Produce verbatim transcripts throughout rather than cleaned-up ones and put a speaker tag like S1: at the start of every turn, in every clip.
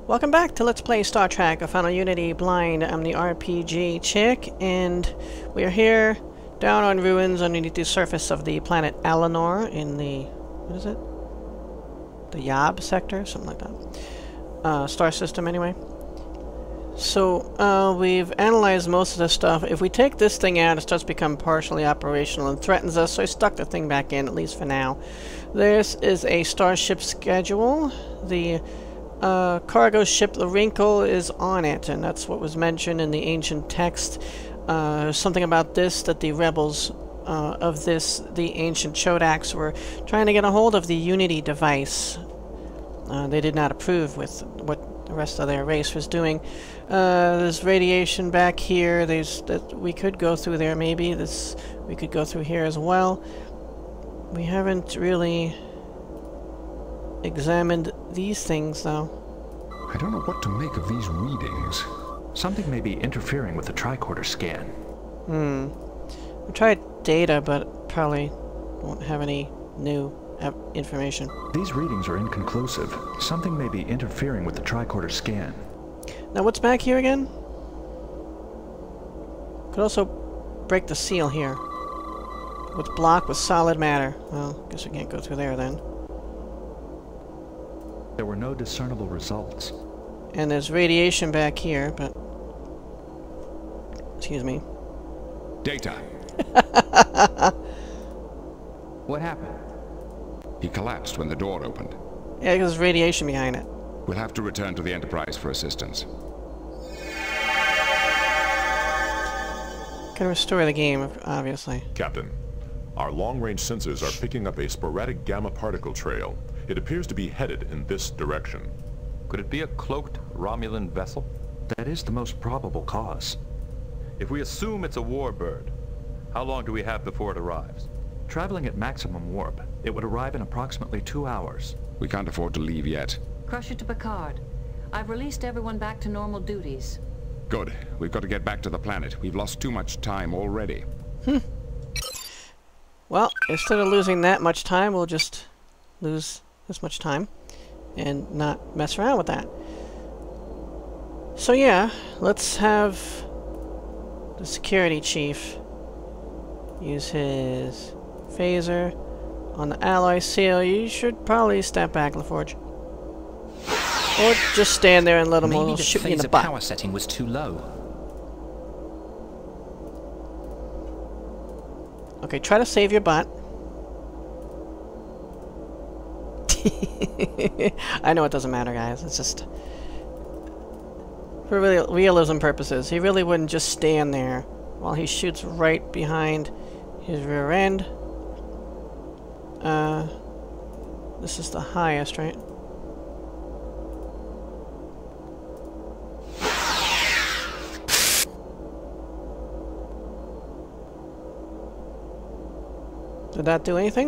S1: Welcome back to Let's Play Star Trek, a Final Unity Blind. I'm the R P G Chick, and we are here down on ruins underneath the surface of the planet Alanor in the... what is it? The Yob sector? Something like that. Uh, star system, anyway. So, uh, we've analyzed most of this stuff. If we take this thing out, it starts to become partially operational and threatens us, so I stuck the thing back in, at least for now. This is a starship schedule. The uh, cargo ship, the Wrinkle, is on it, and that's what was mentioned in the ancient text. Uh, something about this, that the rebels uh, of this, the ancient Chodaks, were trying to get a hold of the Unity device. Uh, they did not approve with what the rest of their race was doing. Uh, there's radiation back here. There's that we could go through there. Maybe this we could go through here as well. We haven't really examined these things, though.
S2: I don't know what to make of these readings.
S3: Something may be interfering with the tricorder scan.
S1: Hmm. We tried data, but probably won't have any new information.
S3: These readings are inconclusive. Something may be interfering with the tricorder scan.
S1: Now what's back here again? Could also break the seal here. What's blocked with solid matter. Well, guess we can't go through there then.
S3: There were no discernible results.
S1: And there's radiation back here, but... excuse me.
S2: Data.
S4: What happened?
S2: He collapsed when the door opened.
S1: Yeah, because there's radiation behind it.
S2: We'll have to return to the Enterprise for assistance.
S1: Can restore the game, obviously.
S5: Captain, our long-range sensors are picking up a sporadic gamma particle trail. It appears to be headed in this direction.
S4: Could it be a cloaked Romulan vessel?
S3: That is the most probable cause.
S4: If we assume it's a warbird, how long do we have before it arrives?
S3: Traveling at maximum warp, it would arrive in approximately two hours.
S2: We can't afford to leave yet.
S6: Crusher to Picard. I've released everyone back to normal duties.
S2: Good. We've got to get back to the planet. We've lost too much time already.
S1: Hmm. Well, instead of losing that much time, we'll just lose this much time and not mess around with that. So yeah, let's have the security chief use his phaser on the alloy seal. You should probably step back, LaForge. Or just stand there and let him
S7: Maybe the
S1: shoot you in the
S7: phaser
S1: butt.
S7: power setting was too low.
S1: Okay, try to save your butt. I know it doesn't matter, guys. It's just for real realism purposes. He really wouldn't just stand there while he shoots right behind his rear end. Uh, this is the highest, right? Did that do anything?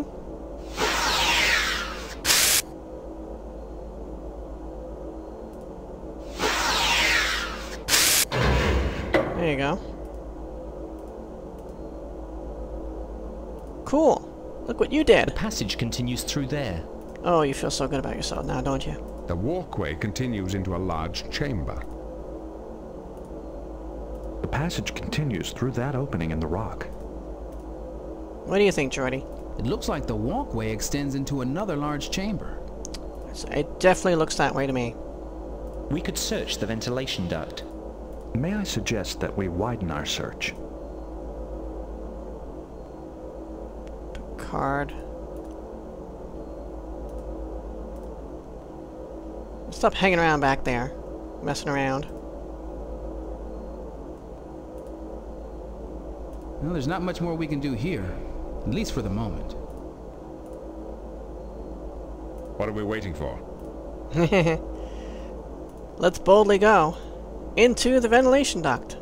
S1: There you go. Cool. Look what you did.
S7: The passage continues through there.
S1: Oh, you feel so good about yourself now, don't you?
S2: The walkway continues into a large chamber.
S3: The passage continues through that opening in the rock.
S1: What do you think, Jordy?
S8: It looks like the walkway extends into another large chamber.
S1: It definitely looks that way to me.
S7: We could search the ventilation duct.
S3: May I suggest that we widen our search?
S1: Card. Stop hanging around back there, messing around.
S8: Well, there's not much more we can do here, at least for the moment.
S2: What are we waiting for?
S1: Let's boldly go into the ventilation duct.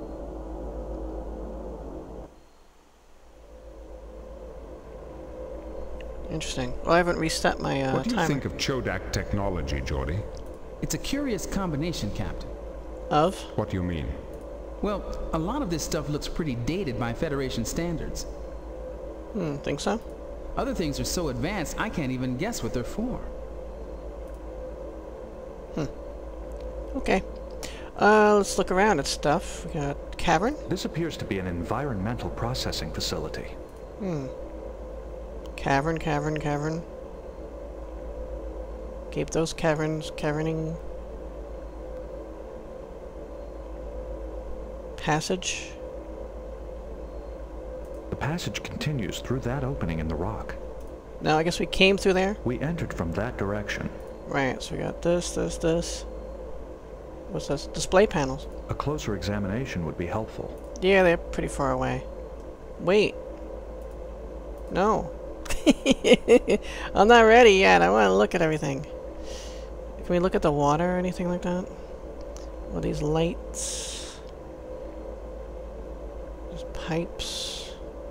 S1: Interesting. Well, I haven't reset my uh,
S2: What do you
S1: timer.
S2: think of Chodak technology, Geordi?
S8: It's a curious combination, Captain.
S1: Of?
S2: What do you mean?
S8: Well, a lot of this stuff looks pretty dated by Federation standards.
S1: Hmm, think so?
S8: Other things are so advanced, I can't even guess what they're for.
S1: Hmm. Okay. Uh, let's look around at stuff. We got cavern.
S3: This appears to be an environmental processing facility.
S1: Hmm. Cavern, cavern, cavern. Keep those caverns caverning. Passage.
S3: The passage continues through that opening in the rock.
S1: No, I guess we came through there?
S3: We entered from that direction.
S1: Right, so we got this, this, this. What's this? Display panels.
S3: A closer examination would be helpful.
S1: Yeah, they're pretty far away. Wait. No. I'm not ready yet. I want to look at everything. Can we look at the water or anything like that? Well, these lights. There's pipes.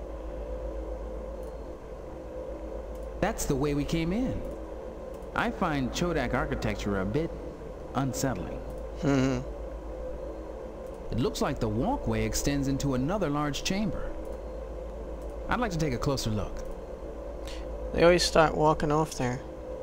S8: That's the way we came in. I find Chodak architecture a bit unsettling.
S1: Hmm.
S8: It looks like the walkway extends into another large chamber. I'd like to take a closer look.
S1: They always start walking off there.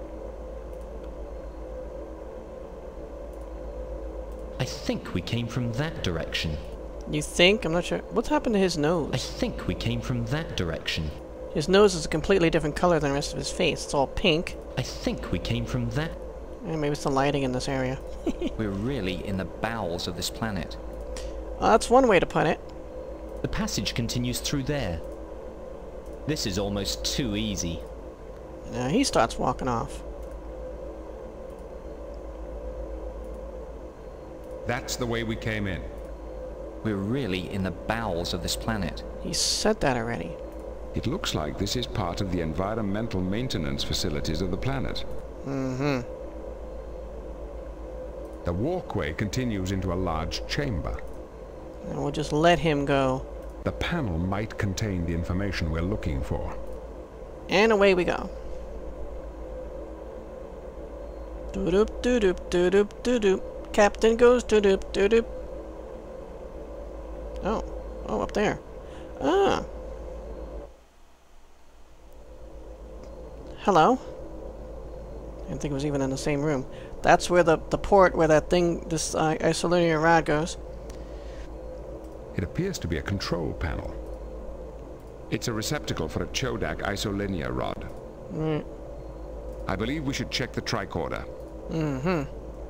S7: I think we came from that direction.
S1: You think? I'm not sure. What's happened to his nose?
S7: I think we came from that direction.
S1: His nose is a completely different color than the rest of his face. It's all pink.
S7: I think we came from that.
S1: And maybe it's the lighting in this area.
S7: We're really in the bowels of this planet.
S1: Well, that's one way to put it.
S7: The passage continues through there. This is almost too easy.
S1: Now he starts walking off.
S2: That's the way we came in.
S7: We're really in the bowels of this planet.
S1: He said that already.
S2: It looks like this is part of the environmental maintenance facilities of the planet.
S1: Mm-hmm.
S2: The walkway continues into a large chamber.
S1: And we'll just let him go.
S2: The panel might contain the information we're looking for.
S1: And away we go. Doo-doop, doo-doop, doo-doop, doo-doop. Captain goes doo-doop, doo-doop. Oh. Oh, up there. Ah. Hello. I didn't think it was even in the same room. That's where the, the port where that thing, this uh, isolinear rod goes.
S2: It appears to be a control panel. It's a receptacle for a Chodak isolinear rod.
S1: Mm.
S2: I believe we should check the tricorder.
S1: Mm-hmm.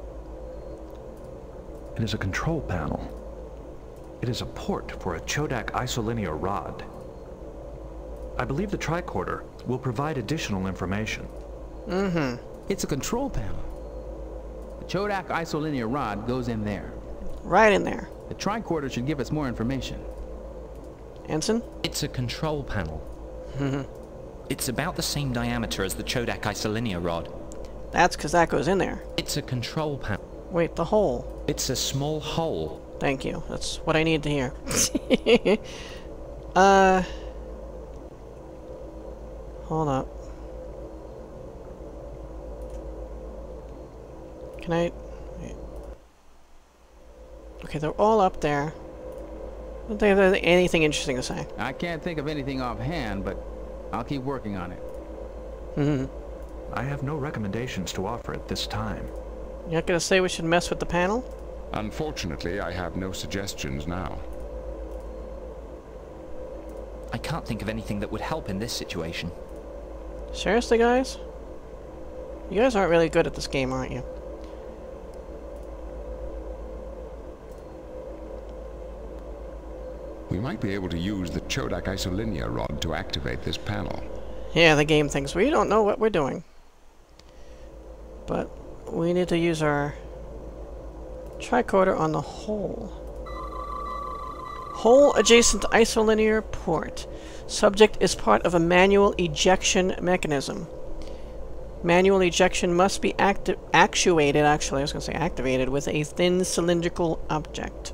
S3: It is a control panel. It is a port for a Chodak isolinear rod. I believe the tricorder will provide additional information.
S1: Mm-hmm.
S8: It's a control panel. The Chodak isolinear rod goes in there.
S1: Right in there.
S8: The tricorder should give us more information.
S1: Ensign?
S7: It's a control panel.
S1: Mm-hmm.
S7: It's about the same diameter as the Chodak isolinear rod.
S1: That's because that goes in there.
S7: It's a control panel.
S1: Wait, the hole.
S7: It's a small hole.
S1: Thank you. That's what I needed to hear. uh... Hold up. Can I... Wait. Okay, they're all up there. Don't they have anything interesting to say?
S8: I can't think of anything offhand, but I'll keep working on it.
S1: Mm-hmm.
S3: I have no recommendations to offer at this time.
S1: You're not gonna say we should mess with the panel?
S2: Unfortunately, I have no suggestions now.
S7: I can't think of anything that would help in this situation.
S1: Seriously, guys? You guys aren't really good at this game, aren't you?
S2: We might be able to use the Chodak isolinear rod to activate this panel.
S1: Yeah, the game thinks we don't know what we're doing. But we need to use our tricorder on the hole. Hole adjacent to isolinear port. Subject is part of a manual ejection mechanism. Manual ejection must be acti actuated, actually, I was going to say activated, with a thin cylindrical object.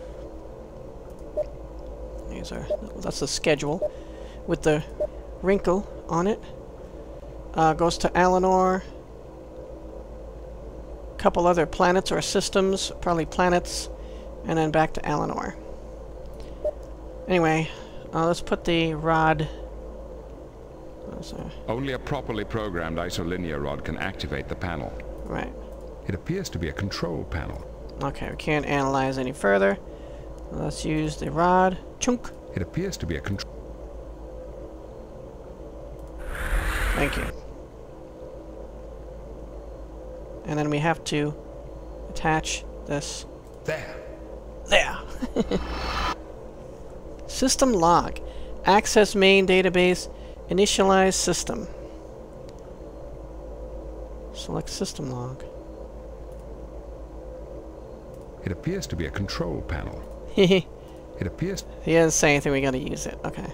S1: These are, that's the schedule with the wrinkle on it. Uh, goes to Alanor. Couple other planets or systems, probably planets, and then back to Alanor. Anyway, uh, let's put the rod.
S2: Only a properly programmed isolinear rod can activate the panel.
S1: Right.
S2: It appears to be a control panel.
S1: Okay, we can't analyze any further. Let's use the rod. Chunk.
S2: It appears to be a control.
S1: Thank you. And then we have to attach this.
S2: There.
S1: There. System log. Access main database. Initialize system. Select system log.
S2: It appears to be a control panel.
S1: Hehe.
S2: It appears...
S1: He doesn't say anything, we gotta use it. Okay.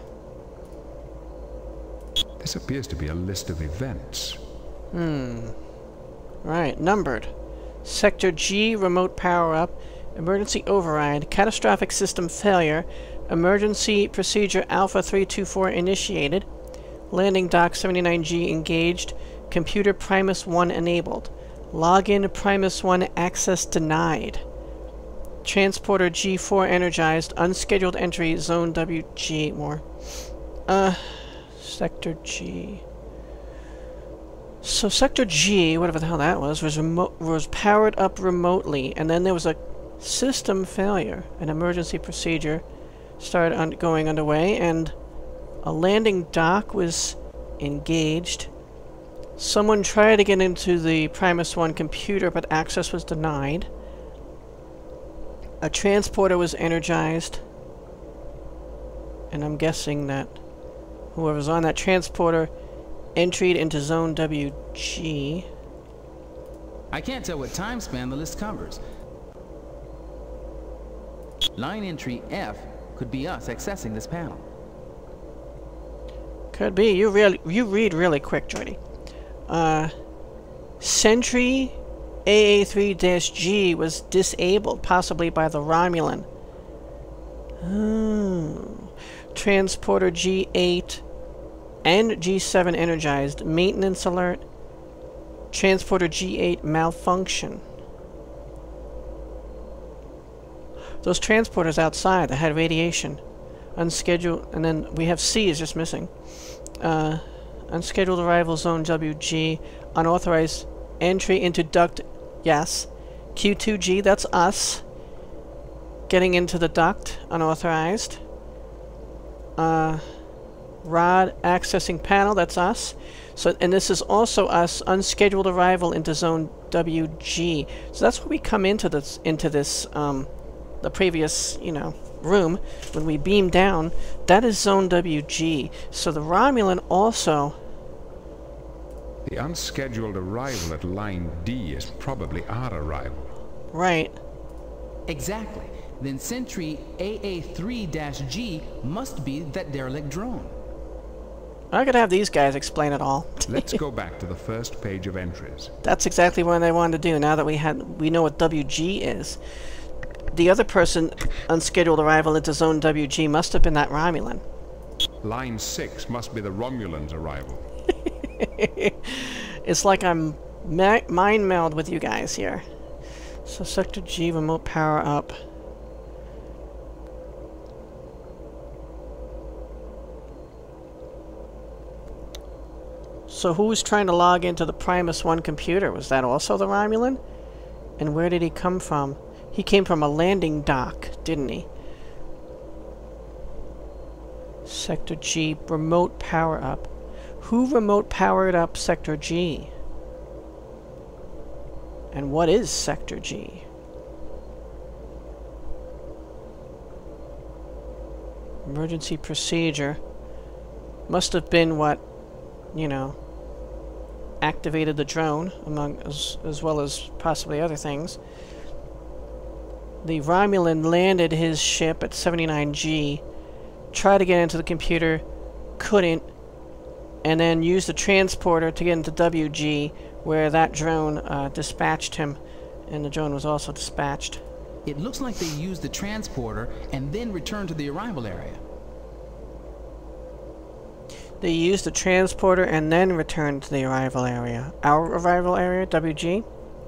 S2: This appears to be a list of events.
S1: Hmm. Right, numbered. Sector G, remote power-up. Emergency override. Catastrophic system failure. Emergency procedure Alpha three two four initiated. Landing dock seventy-nine G engaged. Computer Primus one enabled. Login Primus one access denied. Transporter G four energized. Unscheduled entry Zone W G. More. Uh, Sector G. So Sector G, whatever the hell that was, was remote was powered up remotely, and then there was a system failure. An emergency procedure started un going underway, and a landing dock was engaged. Someone tried to get into the Primus one computer, but access was denied. A transporter was energized, and I'm guessing that whoever's on that transporter entered into Zone W G.
S8: I can't tell what time span the list covers. Line entry F could be us accessing this panel.
S1: Could be. You really you read really quick, Jordy. Uh, Sentry A A three G was disabled, possibly by the Romulan. Oh. Transporter G eight and G seven energized. Maintenance alert. Transporter G eight malfunction. Those transporters outside that had radiation. Unscheduled, and then we have C is just missing. Uh, unscheduled arrival Zone W G. Unauthorized entry into duct. Yes. Q two G, that's us. Getting into the duct. Unauthorized. Uh, rod accessing panel, that's us. So, and this is also us. Unscheduled arrival into Zone W G. So that's where we come into this, into this, um, the previous, you know, room. When we beam down, that is Zone W G. So the Romulan also...
S2: The unscheduled arrival at Line D is probably our arrival.
S1: Right.
S8: Exactly. Then Sentry A A three G must be that derelict drone.
S1: I could have these guys explain it all.
S2: Let's go back to the first page of entries.
S1: That's exactly what I wanted to do, now that we had we know what W G is. The other person, unscheduled arrival into Zone W G, must have been that Romulan.
S2: Line six must be the Romulan's arrival.
S1: It's like I'm ma mind meld with you guys here. So Sector G, remote power up. So who was trying to log into the Primus one computer? Was that also the Romulan? And where did he come from? He came from a landing dock, didn't he? Sector G, remote power up. Who remote powered up Sector G? And what is Sector G? Emergency procedure. Must have been what, you know, activated the drone, among as, as well as possibly other things. The Romulan landed his ship at seventy-nine G, tried to get into the computer, couldn't, and then used the transporter to get into W G, where that drone uh, dispatched him, and the drone was also dispatched.
S8: It looks like they used the transporter and then returned to the arrival area.
S1: They used the transporter and then returned to the arrival area. Our arrival area, W G?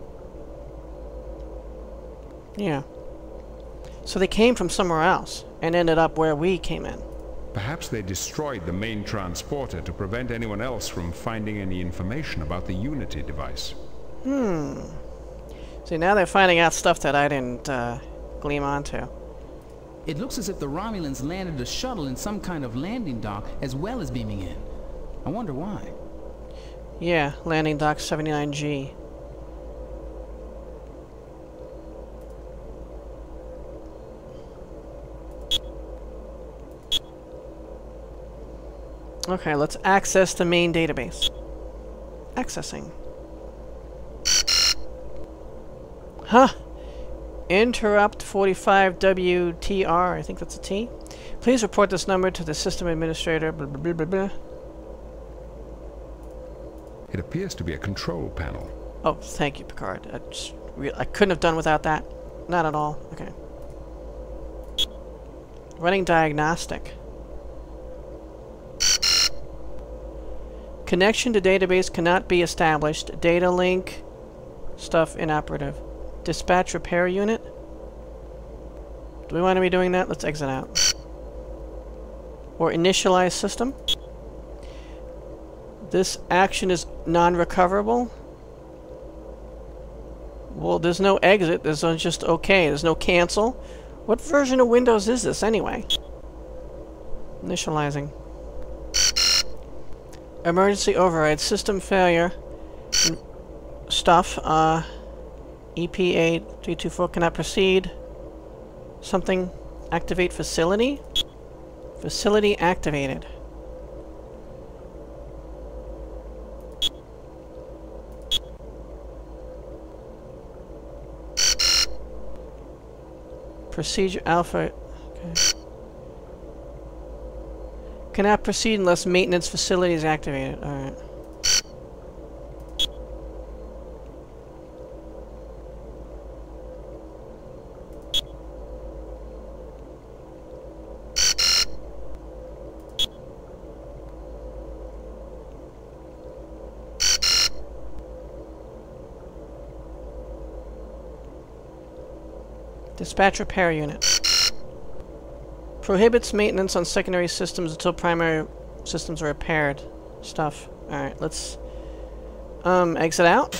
S1: Yeah. So they came from somewhere else and ended up where we came in.
S2: Perhaps they destroyed the main transporter to prevent anyone else from finding any information about the Unity device.
S1: Hmm. See, now they're finding out stuff that I didn't uh, gleam onto.
S8: It looks as if the Romulans landed a shuttle in some kind of landing dock as well as beaming in. I wonder why.
S1: Yeah, landing dock seventy-nine G. Okay, let's access the main database. Accessing. Huh. Interrupt forty-five W T R, I think that's a T. Please report this number to the system administrator, blah blah blah blah blah.
S2: It appears to be a control panel.
S1: Oh, thank you, Picard. I, just re I couldn't have done without that. Not at all. Okay. Running diagnostic. Connection to database cannot be established. Data link. Stuff inoperative. Dispatch repair unit. Do we want to be doing that? Let's exit out. Or initialize system. This action is non-recoverable. Well, there's no exit. There's no just okay. There's no cancel. What version of Windows is this anyway? Initializing. Emergency override. System failure. Stuff. Uh, E P A three two four cannot proceed. Something. Activate facility. Facility activated. Procedure alpha. Okay. Cannot proceed unless maintenance facility is activated. Alright. Dispatch repair unit. Prohibits maintenance on secondary systems until primary systems are repaired. Stuff. Alright, let's um exit out.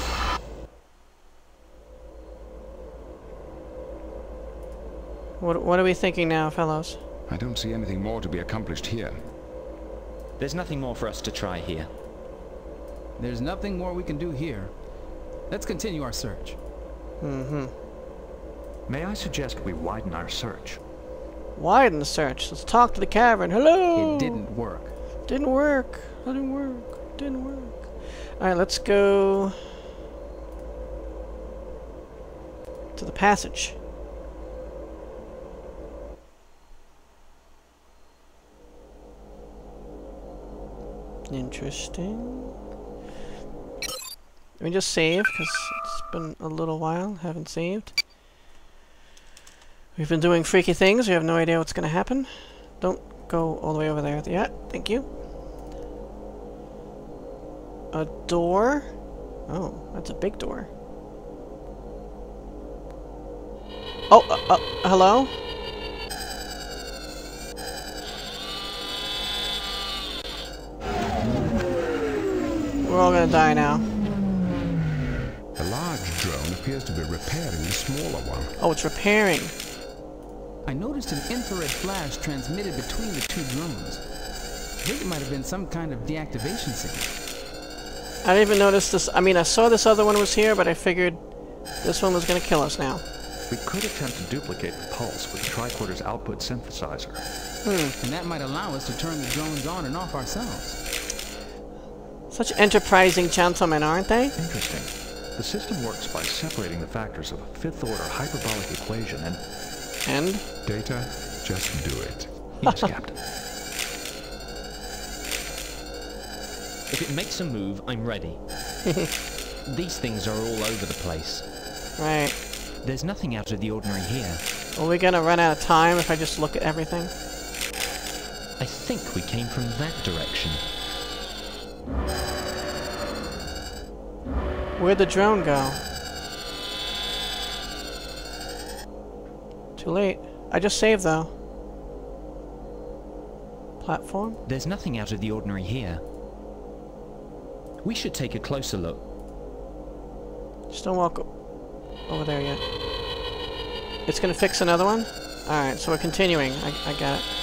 S1: What what are we thinking now, fellows?
S2: I don't see anything more to be accomplished here.
S7: There's nothing more for us to try here.
S8: There's nothing more we can do here. Let's continue our search.
S1: Mm-hmm.
S3: May I suggest we widen our search?
S1: Widen the search. Let's talk to the cavern. Hello!
S8: It didn't work.
S1: Didn't work. Didn't work. Didn't work. Alright, let's go to the passage. Interesting. Let me just save, because it's been a little while. Haven't saved. We've been doing freaky things. We have no idea what's going to happen. Don't go all the way over there yet. Thank you. A door? Oh, that's a big door. Oh, uh, uh, hello? We're all gonna die now.
S2: The large drone appears to be repairing the smaller one.
S1: Oh, it's repairing.
S8: I noticed an infrared flash transmitted between the two drones. I think it might have been some kind of deactivation signal.
S1: I didn't even notice this. I mean, I saw this other one was here, but I figured this one was gonna kill us now.
S3: We could attempt to duplicate the pulse with the tricorder's output synthesizer.
S1: Hmm.
S8: And that might allow us to turn the drones on and off ourselves.
S1: Such enterprising gentlemen, aren't they?
S3: Interesting. The system works by separating the factors of a fifth-order hyperbolic equation and...
S1: And?
S2: Data, just do it.
S3: Yes, Captain.
S7: If it makes a move, I'm ready. These things are all over the place.
S1: Right.
S7: There's nothing out of the ordinary here.
S1: Are we gonna run out of time if I just look at everything?
S7: I think we came from that direction.
S1: Where'd the drone go? Too late. I just saved, though. Platform?
S7: There's nothing out of the ordinary here. We should take a closer look.
S1: Just don't walk... over there yet. It's gonna fix another one? Alright, so we're continuing. I, I got it.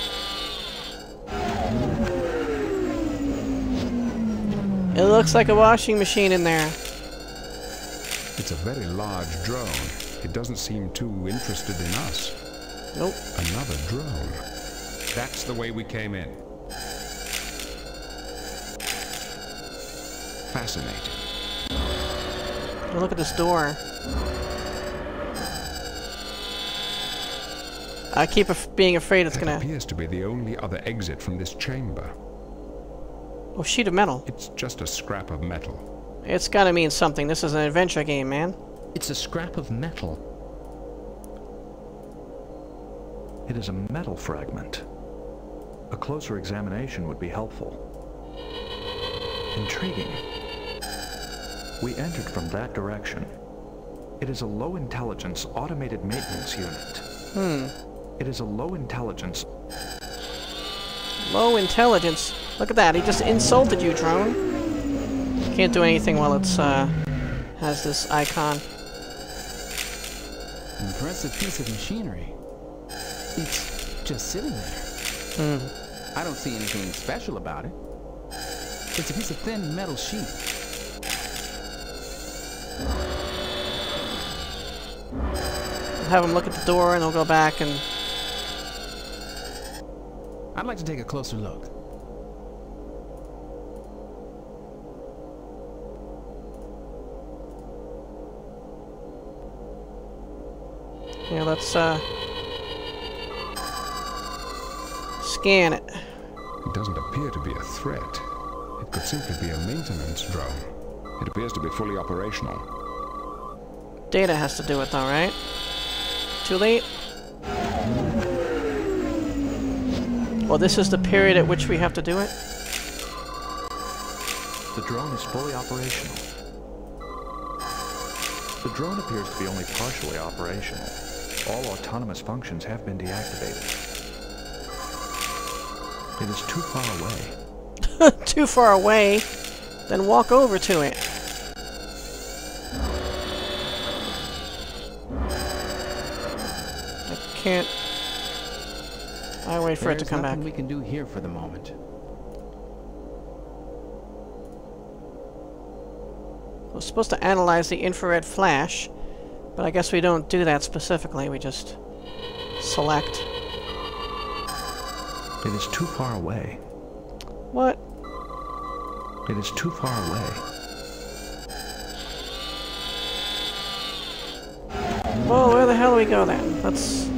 S1: It looks like a washing machine in there.
S2: It's a very large drone. It doesn't seem too interested in us.
S1: Nope.
S2: Another drone. That's the way we came in. Fascinating.
S1: Oh, look at this door. I keep af being afraid it's
S2: That
S1: gonna...
S2: appears to be the only other exit from this chamber.
S1: Oh, sheet of metal.
S2: It's just a scrap of metal.
S1: It's gotta mean something. This is an adventure game, man.
S7: It's a scrap of metal.
S3: It is a metal fragment. A closer examination would be helpful. Intriguing. We entered from that direction. It is a low-intelligence automated maintenance unit.
S1: Hmm.
S3: It is a low-intelligence...
S1: Low intelligence. Look at that. He just insulted you, drone. Can't do anything while it's, uh, has this icon.
S8: Impressive piece of machinery. It's just sitting there.
S1: Hmm.
S8: I don't see anything special about it. It's a piece of thin metal sheet.
S1: I'll have him look at the door and I'll go back and...
S8: I'd like to take a closer look.
S1: Yeah, let's, uh... scan it.
S2: It doesn't appear to be a threat. It could simply be a maintenance drone. It appears to be fully operational.
S1: Data has to do it though, right? Too late? Well, this is the period at which we have to do it?
S3: The drone is fully operational. The drone appears to be only partially operational. All autonomous functions have been deactivated. It is too far away.
S1: Too far away? Then walk over to it. I can't... I wait for it to
S8: There's
S1: come back.
S8: nothing we can do here for the moment.
S1: We're supposed to analyze the infrared flash, but I guess we don't do that specifically. We just select.
S3: It is too far away.
S1: What?
S3: It is too far away.
S1: Well, where the hell do we go then? Let's...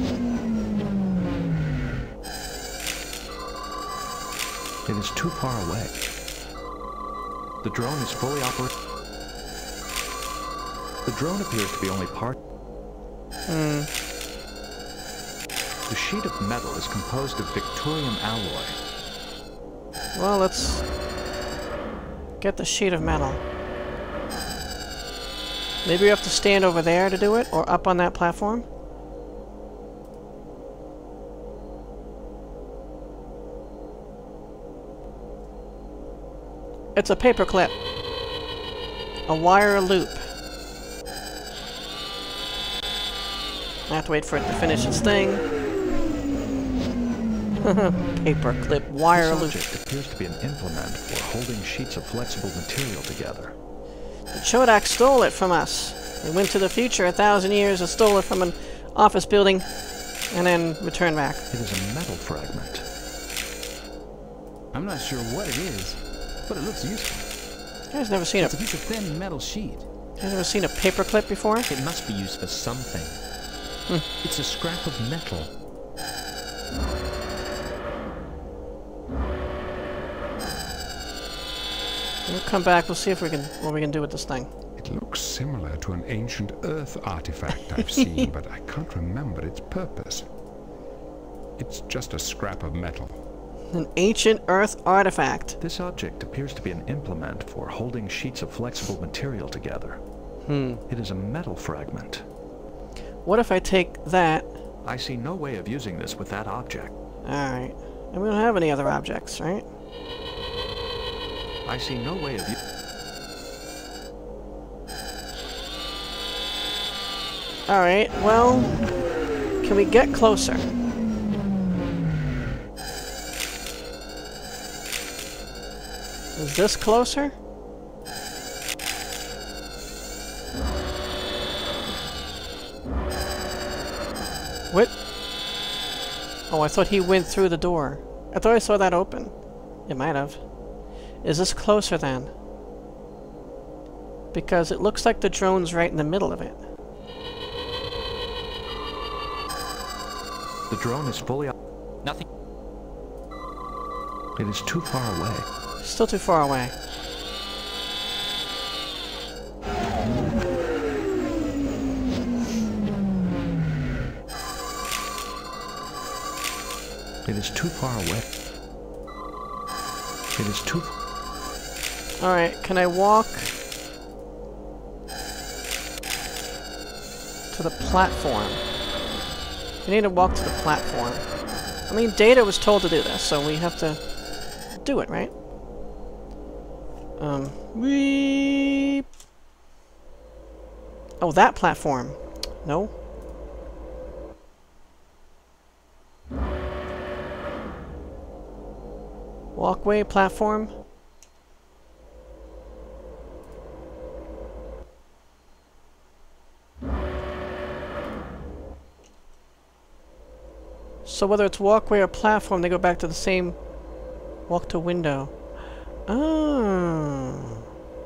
S3: It is too far away. The drone is fully operational. The drone appears to be only part...
S1: Hmm.
S3: The sheet of metal is composed of Victorium alloy.
S1: Well, let's... get the sheet of metal. Maybe we have to stand over there to do it, or up on that platform? It's a paperclip. A wire loop. I have to wait for it to finish its thing. Paperclip, wire loop.
S3: This object appears to be an implement for holding sheets of flexible material together.
S1: The Chodak stole it from us. They went to the future a thousand years and stole it from an office building, and then returned back.
S3: It is a metal fragment.
S8: I'm not sure what it is, but it looks useful.
S1: You guys never seen a...
S8: It's a piece of thin metal sheet.
S1: You guys ever seen a paperclip before?
S7: It must be used for something.
S1: Hmm.
S7: It's a scrap of metal.
S1: We'll come back. We'll see if we can what we can do with this thing.
S2: It looks similar to an ancient Earth artifact I've seen, but I can't remember its purpose. It's just a scrap of metal.
S1: An ancient Earth artifact.
S3: This object appears to be an implement for holding sheets of flexible material together.
S1: Hmm.
S3: It is a metal fragment.
S1: What if I take that?
S3: I see no way of using this with that object.
S1: Alright. And we don't have any other objects, right?
S3: I see no way of u-
S1: Alright, well, can we get closer? Is this closer? What? Oh, I thought he went through the door. I thought I saw that open. It might have. Is this closer then? Because it looks like the drone's right in the middle of it.
S3: The drone is fully up.
S7: Nothing.
S3: It is too far away.
S1: Still too far away.
S3: It is too far away. It is too...
S1: Alright, can I walk to the platform? We need to walk to the platform. I mean, Data was told to do this, so we have to do it, right? Um, we... Oh, that platform. No? Walkway, platform. So whether it's walkway or platform, they go back to the same walk to window. Oh.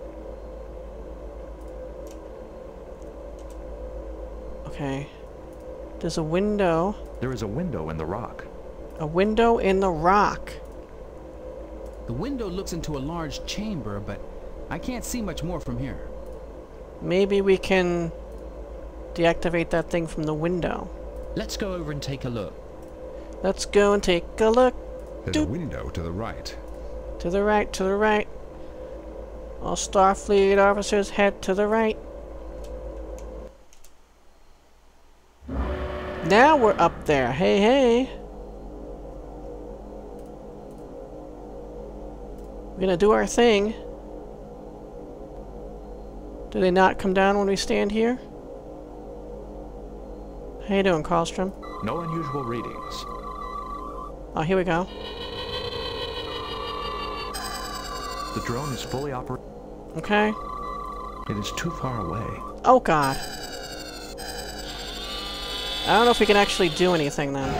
S1: Okay. There's a window.
S3: There is a window in the rock.
S1: A window in the rock.
S8: The window looks into a large chamber, but I can't see much more from here.
S1: Maybe we can deactivate that thing from the window.
S7: Let's go over and take a look.
S1: Let's go and take a look.
S2: There's
S1: Doop.
S2: a window to the right.
S1: To the right, to the right. All Starfleet officers head to the right. Now we're up there. Hey, hey. We're gonna do our thing. Do they not come down when we stand here? How you doing, Karlstrom?
S3: No unusual readings.
S1: Oh, here we go.
S3: The drone is fully operational.
S1: Okay.
S3: It is too far away.
S1: Oh, God. I don't know if we can actually do anything then.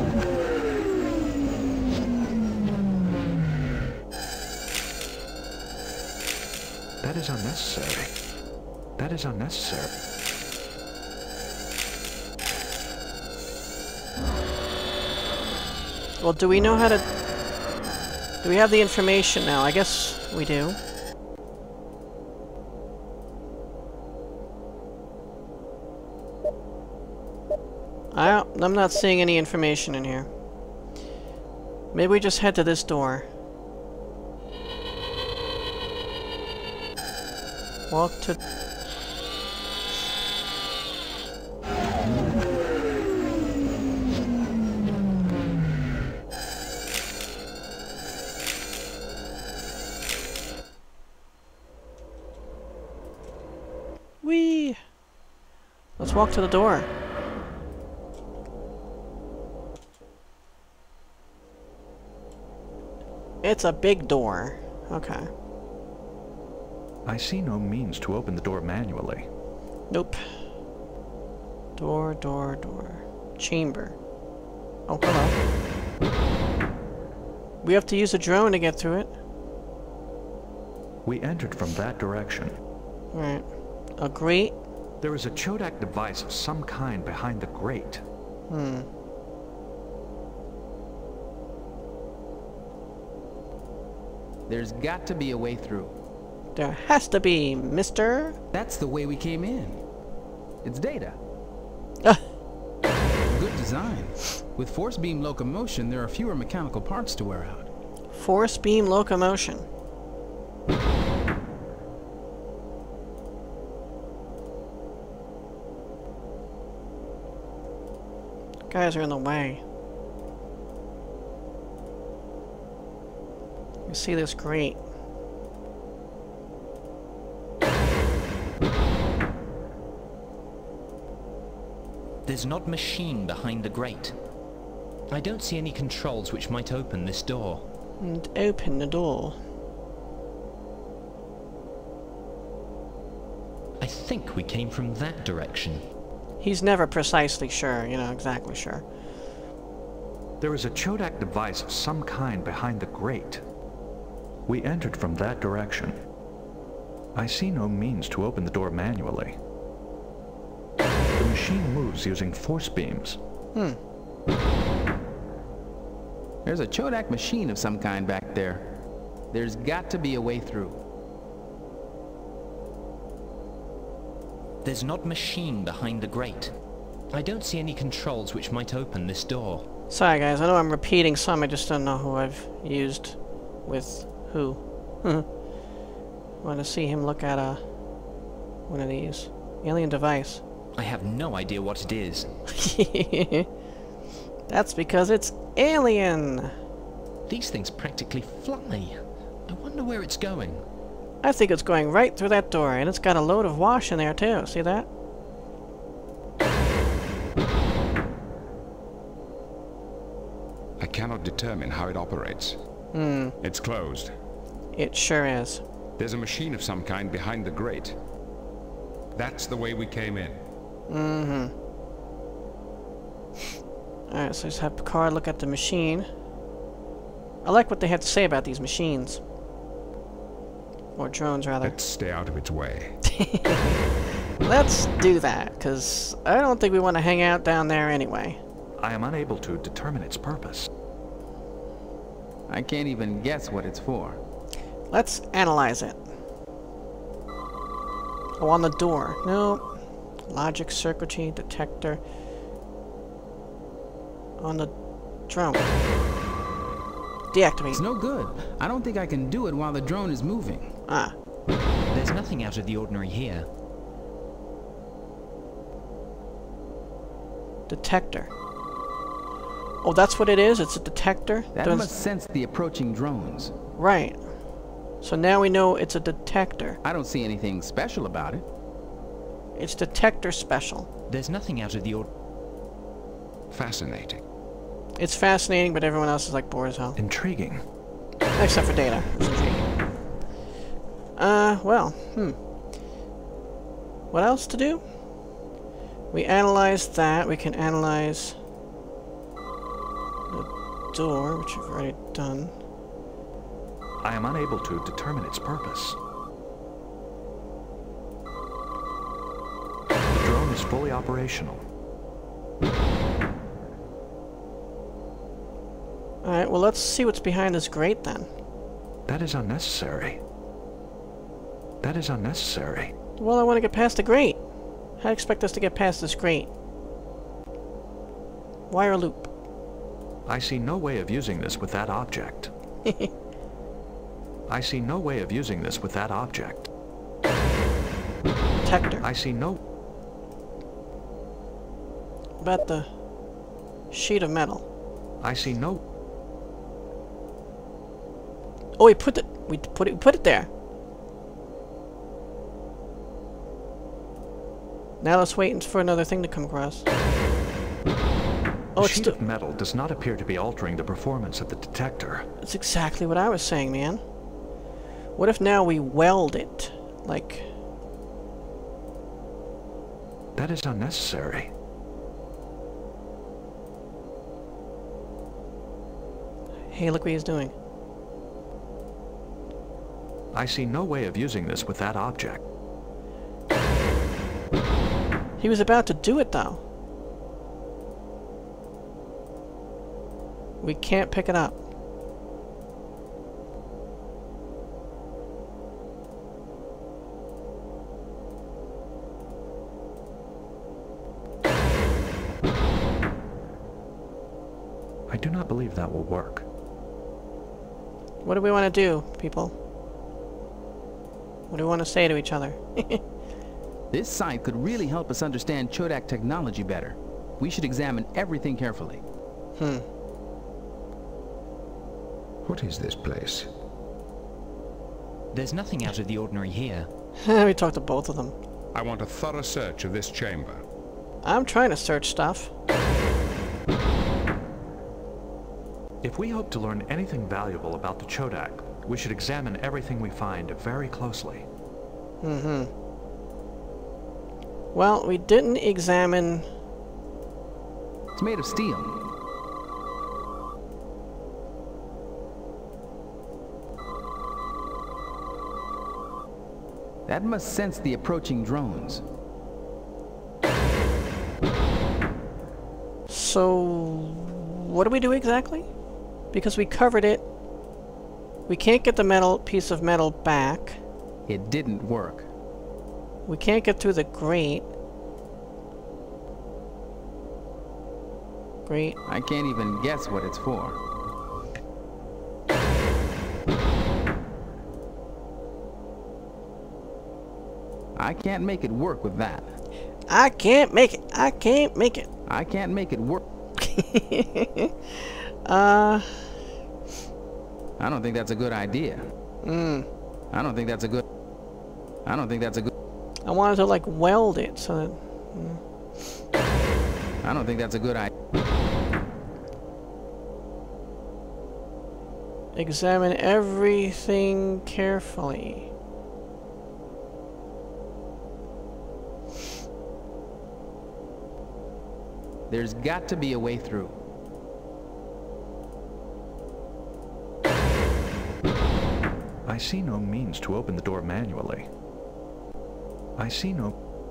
S3: That is unnecessary. That is unnecessary.
S1: Well, do we know how to... Do we have the information now? I guess we do. I don't, I'm not seeing any information in here. Maybe we just head to this door. Walk to... Whee! Let's walk to the door. It's a big door. Okay.
S3: I see no means to open the door manually.
S1: Nope. Door, door, door. Chamber. Oh, hello. We have to use a drone to get through it.
S3: We entered from that direction.
S1: Alright. A grate.
S3: There is a Chodak device of some kind behind the grate.
S1: Hmm.
S8: There's got to be a way through.
S1: There has to be, mister.
S8: That's the way we came in. It's Data.
S1: Ah.
S8: Good design. With force beam locomotion, there are fewer mechanical parts to wear out.
S1: Force beam locomotion. Guys are in the way. You see this grate.
S7: There's not machine behind the grate. I don't see any controls which might open this door.
S1: And open the door.
S7: I think we came from that direction.
S1: He's never precisely sure, you know, exactly sure.
S3: There is a Chodak device of some kind behind the grate. We entered from that direction. I see no means to open the door manually. The machine moves using force beams.
S1: Hmm.
S8: There's a Chodak machine of some kind back there. There's got to be a way through.
S7: There's not machine behind the grate. I don't see any controls which might open this door.
S1: Sorry guys, I know I'm repeating some, I just don't know who I've used with who. Want to see him look at a one of these. Alien device.
S7: I have no idea what it is.
S1: That's because it's alien!
S7: These things practically fly. I wonder where it's going.
S1: I think it's going right through that door, and it's got a load of wash in there too. See that?
S2: I cannot determine how it operates.
S1: Hmm.
S2: It's closed.
S1: It sure is.
S2: There's a machine of some kind behind the grate. That's the way we came in.
S1: Mm-hmm. Alright, so just have Picard look at the machine. I like what they have to say about these machines. Or drones, rather.
S2: Let's stay out of its way.
S1: Let's do that, because I don't think we want to hang out down there anyway.
S3: I am unable to determine its purpose.
S8: I can't even guess what it's for.
S1: Let's analyze it. Oh, on the door. No. Logic circuitry detector. On the drone. Deactivate.
S8: It's no good. I don't think I can do it while the drone is moving.
S1: Ah.
S7: There's nothing out of the ordinary here.
S1: Detector. Oh, that's what it is? It's a detector?
S8: That
S1: Does...
S8: must sense the approaching drones.
S1: Right. So now we know it's a detector.
S8: I don't see anything special about it.
S1: It's detector special.
S7: There's nothing out of the ord...
S2: Fascinating.
S1: It's fascinating, but everyone else is like bored as hell.
S3: Intriguing.
S1: Except for Data. It's intriguing. Uh, well, hmm. What else to do? We analyzed that. We can analyze the door, which we've already done.
S3: I am unable to determine its purpose. The drone is fully operational.
S1: Alright, well let's see what's behind this grate then.
S3: That is unnecessary. That is unnecessary.
S1: Well, I want to get past the grate. How do you expect us to get past this grate? Wire loop.
S3: I see no way of using this with that object. I see no way of using this with that object.
S1: Detector.
S3: I see no...
S1: About the sheet of metal.
S3: I see no...
S1: Oh, we put it. We put it. We put it there. Now let's wait for another thing to come across. Oh,
S3: The
S1: it's
S3: sheet
S1: still.
S3: of metal does not appear to be altering the performance of the detector.
S1: That's exactly what I was saying, man. What if now we weld it, like?
S3: That is unnecessary.
S1: Hey, look what he's doing.
S3: I see no way of using this with that object.
S1: He was about to do it, though. We can't pick it up.
S3: I do not believe that will work.
S1: What do we want to do, people? What do we want to say to each other?
S8: This site could really help us understand Chodak technology better. We should examine everything carefully.
S1: Hmm.
S2: What is this place?
S7: There's nothing out of the ordinary here.
S1: We talked to both of them.
S2: I want a thorough search of this chamber.
S1: I'm trying to search stuff.
S3: If we hope to learn anything valuable about the Chodak, we should examine everything we find very closely.
S1: Mm-hmm. Well, we didn't examine...
S8: It's made of steel. That must sense the approaching drones.
S1: So, what do we do exactly? Because we covered it. We can't get the metal piece of metal back.
S8: It didn't work.
S1: We can't get through the grate. Grate.
S8: I can't even guess what it's for. I can't make it work with that.
S1: I can't make it. I can't make it.
S8: I can't make it work.
S1: uh...
S8: I don't think that's a good idea.
S1: Mm.
S8: I don't think that's a good... I don't think that's a good...
S1: I wanted to, like, weld it so that... Mm.
S8: I don't think that's a good idea.
S1: Examine everything carefully.
S8: There's got to be a way through.
S3: I see no means to open the door manually. I see no...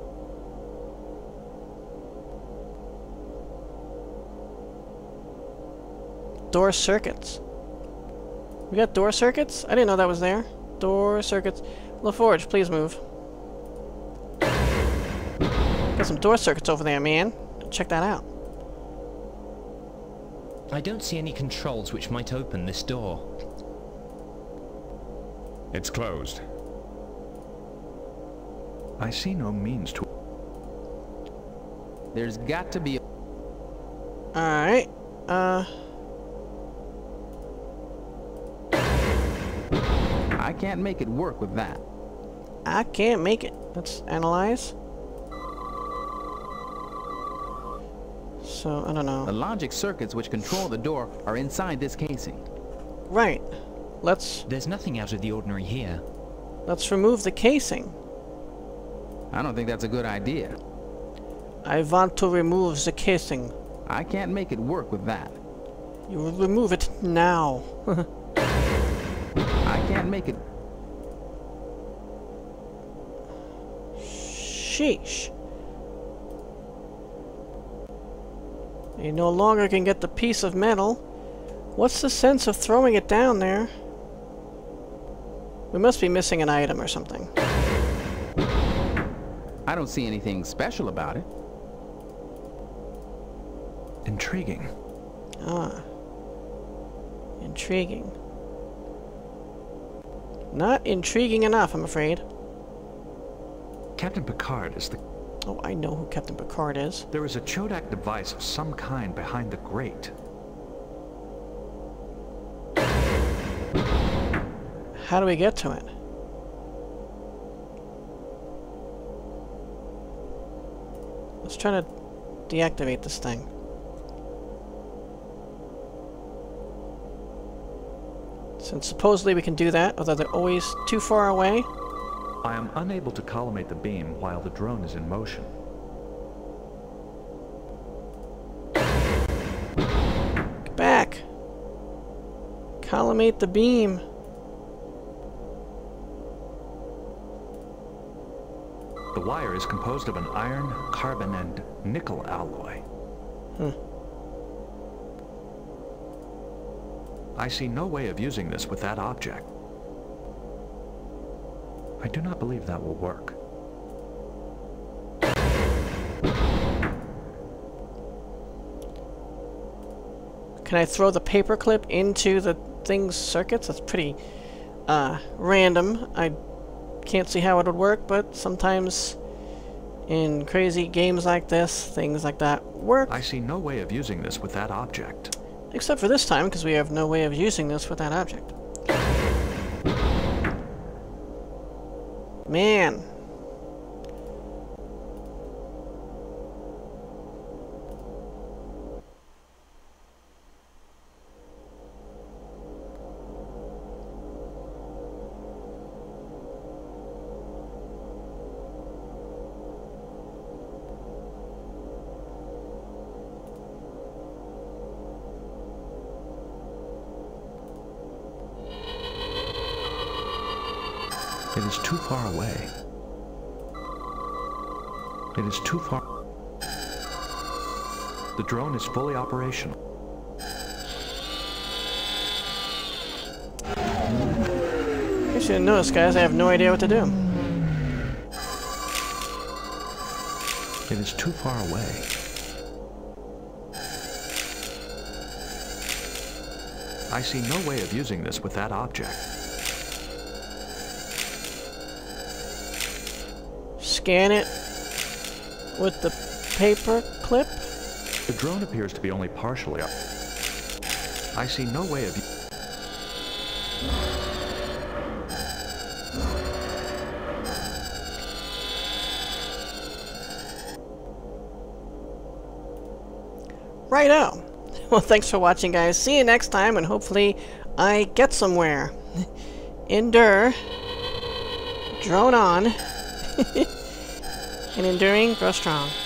S1: Door circuits. We got door circuits? I didn't know that was there. Door circuits. LaForge, please move. Got some door circuits over there, man. Check that out.
S7: I don't see any controls which might open this door.
S2: It's closed.
S3: I see no means to...
S8: There's got to be...
S1: Alright. Uh...
S8: I can't make it work with that.
S1: I can't make it. Let's analyze. So, I don't know.
S8: The logic circuits which control the door are inside this casing.
S1: Right. Let's...
S7: There's nothing out of the ordinary here.
S1: Let's remove the casing.
S8: I don't think that's a good idea.
S1: I want to remove the casing.
S8: I can't make it work with that.
S1: You will remove it now.
S8: I can't make it...
S1: Sheesh. You no longer can get the piece of metal. What's the sense of throwing it down there? We must be missing an item or something.
S8: I don't see anything special about it.
S3: Intriguing.
S1: Ah. Intriguing. Not intriguing enough, I'm afraid.
S3: Captain Picard is the...
S1: Oh, I know who Captain Picard is.
S3: There is a Chodak device of some kind behind the grate.
S1: How do we get to it? Let's try to deactivate this thing. Since supposedly we can do that, although they're always too far away.
S3: I am unable to collimate the beam while the drone is in motion.
S1: Get back! Collimate the beam.
S3: The wire is composed of an iron, carbon, and nickel alloy.
S1: Hmm.
S3: I see no way of using this with that object. I do not believe that will work.
S1: Can I throw the paperclip into the thing's circuits? That's pretty uh, random. I can't see how it would work, but sometimes in crazy games like this, things like that work.
S3: I see no way of using this with that object.
S1: Except for this time, because we have no way of using this with that object. Man.
S3: It is too far away. It is too far. The drone is fully operational.
S1: You should have noticed, guys. I have no idea what to do.
S3: It is too far away. I see no way of using this with that object.
S1: Scan it with the paper clip.
S3: The drone appears to be only partially up. I see no way of...
S1: Righto. Well, thanks for watching, guys. See you next time, and hopefully I get somewhere. Endure. Drone on. And enduring, grow strong.